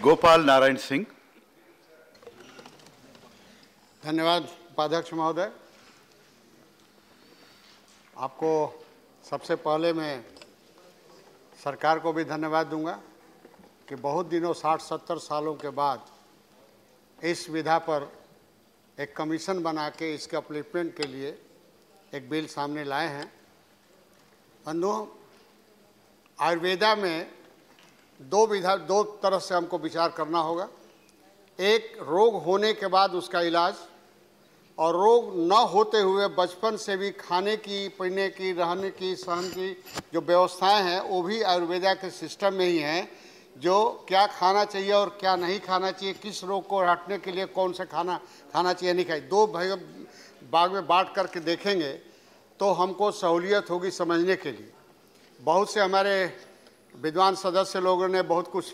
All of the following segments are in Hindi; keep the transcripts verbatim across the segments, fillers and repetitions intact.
गोपाल नारायण सिंह। धन्यवाद उपाध्यक्ष महोदय। आपको सबसे पहले मैं सरकार को भी धन्यवाद दूंगा कि बहुत दिनों साठ सत्तर सालों के बाद इस विधा पर एक कमीशन बना के इसके अपलिफ्टमेंट के लिए एक बिल सामने लाए हैं। बंधुओं, आयुर्वेदा में दो विधा दो तरह से हमको विचार करना होगा। एक, रोग होने के बाद उसका इलाज, और रोग न होते हुए बचपन से भी खाने की, पीने की, रहने की, सहन की जो व्यवस्थाएं हैं वो भी आयुर्वेदा के सिस्टम में ही हैं। जो क्या खाना चाहिए और क्या नहीं खाना चाहिए, किस रोग को हटने के लिए कौन सा खाना खाना चाहिए नहीं खाई, दो भाग भाग में बांट करके देखेंगे तो हमको सहूलियत होगी समझने के लिए। बहुत से हमारे विद्वान सदस्य लोगों ने बहुत कुछ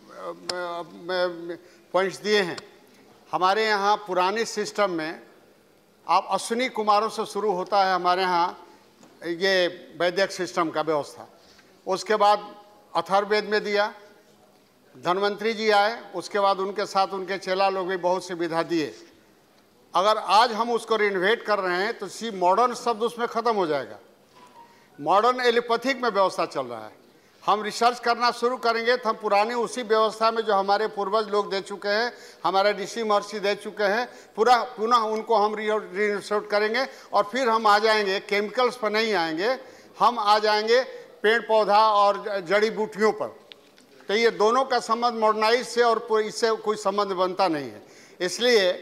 पॉइंट्स दिए हैं। हमारे यहाँ पुराने सिस्टम में आप अश्विनी कुमारों से शुरू होता है हमारे यहाँ ये वैदिक सिस्टम का व्यवस्था। उसके बाद अथर्ववेद में दिया, धन्वंतरी जी आए, उसके बाद उनके साथ उनके चेला लोग भी बहुत सी विधा दिए। अगर आज हम उसको रिनोवेट कर रहे हैं तो सी मॉडर्न शब्द उसमें ख़त्म हो जाएगा। मॉडर्न एलोपैथिक में व्यवस्था चल रहा है। हम रिसर्च करना शुरू करेंगे तो हम पुरानी उसी व्यवस्था में जो हमारे पूर्वज लोग दे चुके हैं, हमारे ऋषि महर्षि दे चुके हैं, पूरा पुनः उनको हम रिसर्च करेंगे और फिर हम आ जाएंगे, केमिकल्स पर नहीं आएंगे, हम आ जाएंगे पेड़ पौधा और जड़ी बूटियों पर। तो ये दोनों का संबंध मॉडर्नाइज से और इससे कोई संबंध बनता नहीं है। इसलिए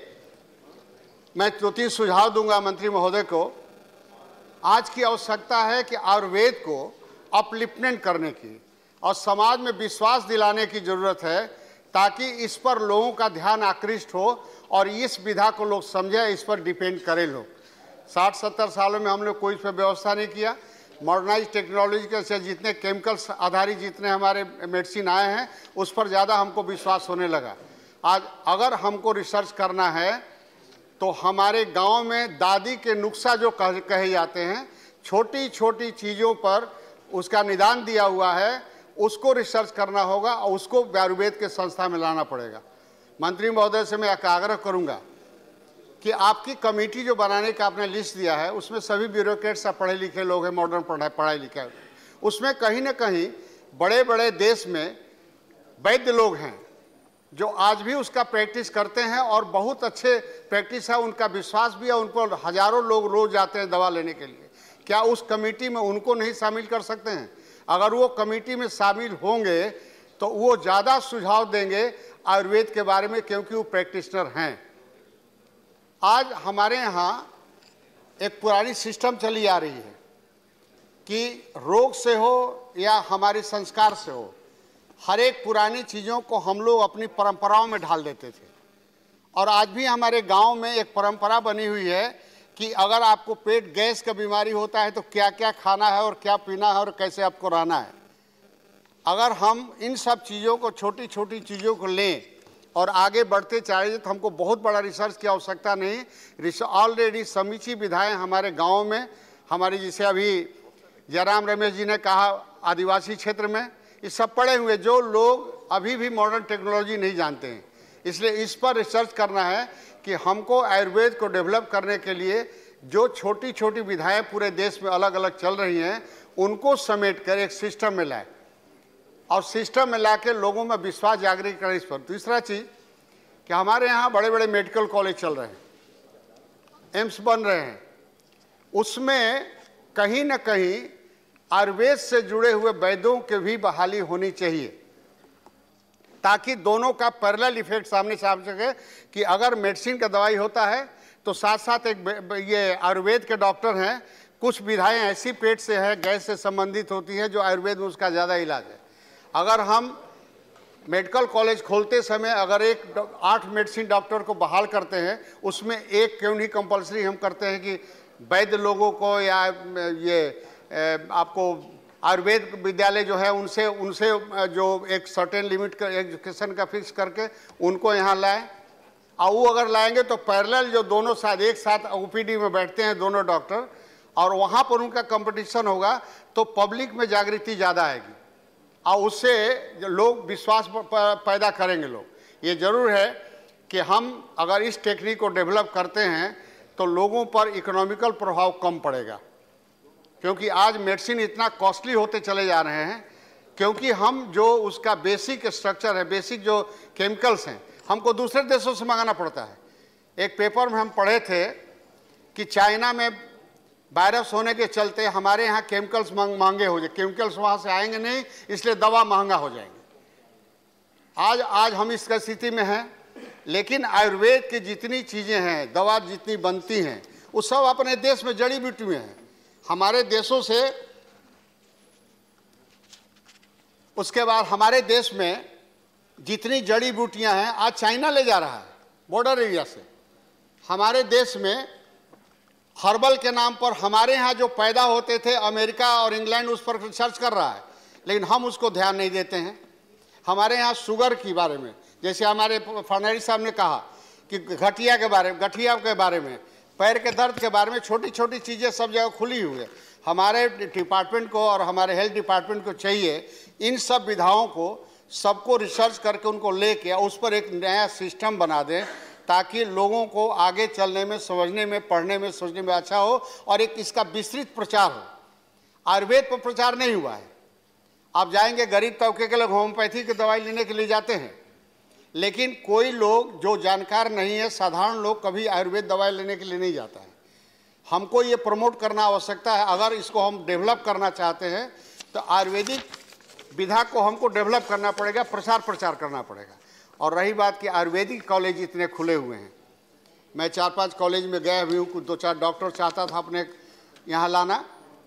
मैं दो तीन सुझाव दूंगा मंत्री महोदय को। आज की आवश्यकता है कि आयुर्वेद को अपलिफ्टमेंट करने की और समाज में विश्वास दिलाने की ज़रूरत है, ताकि इस पर लोगों का ध्यान आकृष्ट हो और इस विधा को लोग समझें, इस पर डिपेंड करें लोग। साठ सत्तर सालों में हम लोग कोई इस पर व्यवस्था नहीं किया। मॉडर्नाइज टेक्नोलॉजी के से जितने केमिकल्स आधारित जितने हमारे मेडिसिन आए हैं उस पर ज़्यादा हमको विश्वास होने लगा। आज अगर हमको रिसर्च करना है तो हमारे गांव में दादी के नुस्खा जो कह, कहे जाते हैं, छोटी छोटी चीज़ों पर उसका निदान दिया हुआ है, उसको रिसर्च करना होगा और उसको आयुर्वेद के संस्था में लाना पड़ेगा। मंत्री महोदय से मैं आग्रह करूंगा कि आपकी कमेटी जो बनाने का आपने लिस्ट दिया है उसमें सभी ब्यूरोक्रेट्स सब पढ़े लिखे लोग हैं, मॉडर्न पढ़ाई पढ़ाई लिखा है, उसमें कहीं ना कहीं बड़े बड़े देश में वैद्य लोग हैं जो आज भी उसका प्रैक्टिस करते हैं और बहुत अच्छे प्रैक्टिस है, उनका विश्वास भी है, उन पर हजारों लोग रोज जाते हैं दवा लेने के लिए। क्या उस कमेटी में उनको नहीं शामिल कर सकते हैं? अगर वो कमेटी में शामिल होंगे तो वो ज़्यादा सुझाव देंगे आयुर्वेद के बारे में, क्योंकि वो प्रैक्टिशनर हैं। आज हमारे यहाँ एक पुरानी सिस्टम चली आ रही है कि रोग से हो या हमारे संस्कार से हो, हर एक पुरानी चीज़ों को हम लोग अपनी परंपराओं में ढाल देते थे। और आज भी हमारे गांव में एक परंपरा बनी हुई है कि अगर आपको पेट गैस का बीमारी होता है तो क्या क्या खाना है और क्या पीना है और कैसे आपको रहना है। अगर हम इन सब चीज़ों को, छोटी छोटी चीज़ों को लें और आगे बढ़ते चाहिए तो हमको बहुत बड़ा रिसर्च की आवश्यकता नहीं। ऑलरेडी समीची विधाएँ हमारे गाँव में, हमारी जिसे अभी जयराम रमेश जी ने कहा आदिवासी क्षेत्र में, ये सब पड़े हुए जो लोग अभी भी मॉडर्न टेक्नोलॉजी नहीं जानते हैं। इसलिए इस पर रिसर्च करना है कि हमको आयुर्वेद को डेवलप करने के लिए जो छोटी छोटी विधाएं पूरे देश में अलग अलग चल रही हैं उनको समेट कर एक सिस्टम में लाए और सिस्टम में ला के लोगों में विश्वास जागृत करें इस पर। दूसरा चीज़ कि हमारे यहाँ बड़े बड़े मेडिकल कॉलेज चल रहे हैं, एम्स बन रहे हैं, उसमें कहीं ना कहीं आयुर्वेद से जुड़े हुए वैद्यों की भी बहाली होनी चाहिए, ताकि दोनों का पैरेलल इफेक्ट सामने से आ सके कि अगर मेडिसिन का दवाई होता है तो साथ साथ एक ये आयुर्वेद के डॉक्टर हैं, कुछ विधाएं ऐसी पेट से है, गैस से संबंधित होती है जो आयुर्वेद में उसका ज़्यादा इलाज है। अगर हम मेडिकल कॉलेज खोलते समय अगर एक आठ मेडिसिन डॉक्टर को बहाल करते हैं, उसमें एक क्यों नहीं कंपलसरी हम करते हैं कि वैद्य लोगों को या ये आपको आयुर्वेद विद्यालय जो है उनसे उनसे जो एक सर्टेन लिमिट का एजुकेशन का फिक्स करके उनको यहाँ लाएं। और वो अगर लाएंगे तो पैरेलल जो दोनों साथ एक साथ ओपीडी में बैठते हैं दोनों डॉक्टर और वहाँ पर उनका कंपटीशन होगा तो पब्लिक में जागृति ज़्यादा आएगी। और उससे लोग विश्वास पैदा करेंगे। लोग ये ज़रूर है कि हम अगर इस टेक्निक को डेवलप करते हैं तो लोगों पर इकोनॉमिकल प्रभाव कम पड़ेगा, क्योंकि आज मेडिसिन इतना कॉस्टली होते चले जा रहे हैं, क्योंकि हम जो उसका बेसिक स्ट्रक्चर है, बेसिक जो केमिकल्स हैं, हमको दूसरे देशों से मंगाना पड़ता है। एक पेपर में हम पढ़े थे कि चाइना में वायरस होने के चलते हमारे यहाँ केमिकल्स महंगे हो जाए, केमिकल्स वहाँ से आएंगे नहीं, इसलिए दवा महंगा हो जाएंगे। आज आज हम इस स्थिति में हैं, लेकिन आयुर्वेद की जितनी चीज़ें हैं, दवा जितनी बनती हैं, वो सब अपने देश में जड़ी बूटी में हैं। हमारे देशों से, उसके बाद हमारे देश में जितनी जड़ी बूटियां हैं आज चाइना ले जा रहा है बॉर्डर एरिया से। हमारे देश में हर्बल के नाम पर हमारे यहाँ जो पैदा होते थे, अमेरिका और इंग्लैंड उस पर रिसर्च कर रहा है, लेकिन हम उसको ध्यान नहीं देते हैं। हमारे यहाँ शुगर के बारे में, जैसे हमारे फर्नांडिस साहब ने कहा कि गठिया के बारे में, गठिया के बारे में, पैर के दर्द के बारे में, छोटी छोटी चीज़ें सब जगह खुली हुई है। हमारे डिपार्टमेंट को और हमारे हेल्थ डिपार्टमेंट को चाहिए इन सब विधाओं को सबको रिसर्च करके उनको लेके उस पर एक नया सिस्टम बना दें, ताकि लोगों को आगे चलने में, समझने में, पढ़ने में, सोचने में अच्छा हो और एक इसका विस्तृत प्रचार हो। आयुर्वेद पर प्रचार नहीं हुआ है। आप जाएंगे, गरीब तबके के लोग होम्योपैथी की दवाई लेने के लिए जाते हैं, लेकिन कोई लोग जो जानकार नहीं है, साधारण लोग, कभी आयुर्वेद दवाई लेने के लिए नहीं जाता है। हमको ये प्रमोट करना आवश्यकता है। अगर इसको हम डेवलप करना चाहते हैं तो आयुर्वेदिक विधा को हमको डेवलप करना पड़ेगा, प्रचार प्रचार करना पड़ेगा। और रही बात कि आयुर्वेदिक कॉलेज इतने खुले हुए हैं, मैं चार पांच कॉलेज में गया भी हूँ, कुछ दो चार डॉक्टर चाहता था अपने यहाँ लाना,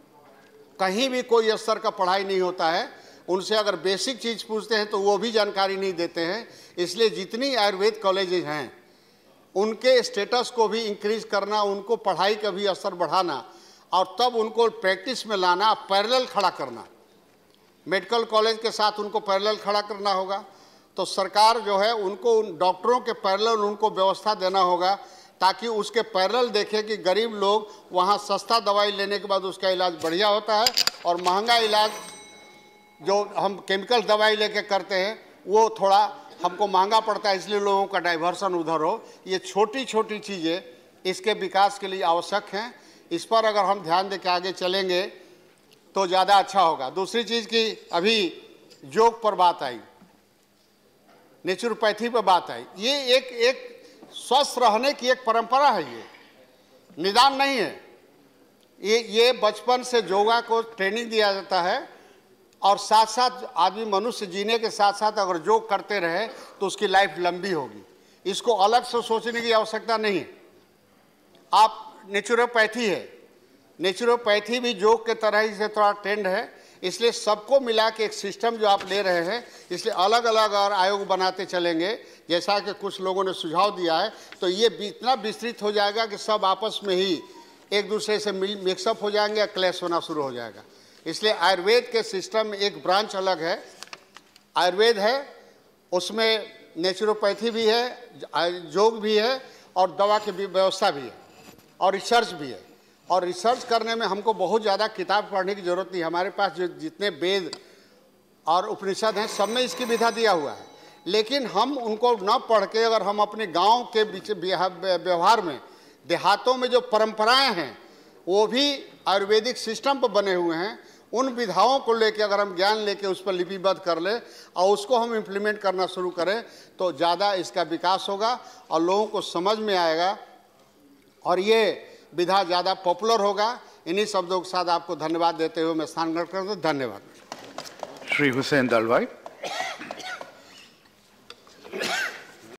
कहीं भी कोई स्तर का पढ़ाई नहीं होता है। उनसे अगर बेसिक चीज़ पूछते हैं तो वो भी जानकारी नहीं देते हैं। इसलिए जितनी आयुर्वेद कॉलेजेज हैं उनके स्टेटस को भी इंक्रीज करना, उनको पढ़ाई का भी असर बढ़ाना और तब उनको प्रैक्टिस में लाना, पैरेलल खड़ा करना। मेडिकल कॉलेज के साथ उनको पैरेलल खड़ा करना होगा। तो सरकार जो है उनको उन डॉक्टरों के पैरेलल उनको व्यवस्था देना होगा, ताकि उसके पैरेलल देखे कि गरीब लोग वहाँ सस्ता दवाई लेने के बाद उसका इलाज बढ़िया होता है और महंगा इलाज जो हम केमिकल दवाई लेके करते हैं वो थोड़ा हमको महंगा पड़ता है, इसलिए लोगों का डाइवर्सन उधर हो। ये छोटी छोटी चीज़ें इसके विकास के लिए आवश्यक हैं। इस पर अगर हम ध्यान दे के आगे चलेंगे तो ज़्यादा अच्छा होगा। दूसरी चीज़ की अभी योग पर बात आई, नेचुरोपैथी पर बात आई। ये एक एक स्वस्थ रहने की एक परंपरा है, ये निदान नहीं है। ये ये बचपन से योगा को ट्रेनिंग दिया जाता है और साथ साथ आदमी मनुष्य जीने के साथ साथ अगर योग करते रहे तो उसकी लाइफ लंबी होगी। इसको अलग से सोचने की आवश्यकता नहीं है। आप नेचुरोपैथी है, नेचुरोपैथी भी योग के तरह ही से थोड़ा ट्रेंड है, इसलिए सबको मिला के एक सिस्टम जो आप ले रहे हैं, इसलिए अलग अलग और आयोग बनाते चलेंगे, जैसा कि कुछ लोगों ने सुझाव दिया है, तो ये इतना विस्तृत हो जाएगा कि सब आपस में ही एक दूसरे से मिल मिक्सअप हो जाएंगे, क्लैश होना शुरू हो जाएगा। इसलिए आयुर्वेद के सिस्टम में एक ब्रांच अलग है, आयुर्वेद है, उसमें नेचुरोपैथी भी है, योग भी है और दवा की भी व्यवस्था भी है और रिसर्च भी है। और रिसर्च करने में हमको बहुत ज़्यादा किताब पढ़ने की ज़रूरत नहीं। हमारे पास जो जितने वेद और उपनिषद हैं सब में इसकी विधा दिया हुआ है, लेकिन हम उनको न पढ़ के अगर हम अपने गांव के व्यवहार में, देहातों में जो परंपराएं हैं वो भी आयुर्वेदिक सिस्टम पर बने हुए हैं, उन विधाओं को लेके अगर हम ज्ञान लेके उस पर लिपिबद्ध कर लें और उसको हम इम्प्लीमेंट करना शुरू करें तो ज़्यादा इसका विकास होगा और लोगों को समझ में आएगा और ये विधा ज़्यादा पॉपुलर होगा। इन्हीं शब्दों के साथ आपको धन्यवाद देते हुए मैं स्थान ग्रहण करता हूं। धन्यवाद। श्री हुसैन दलवाई।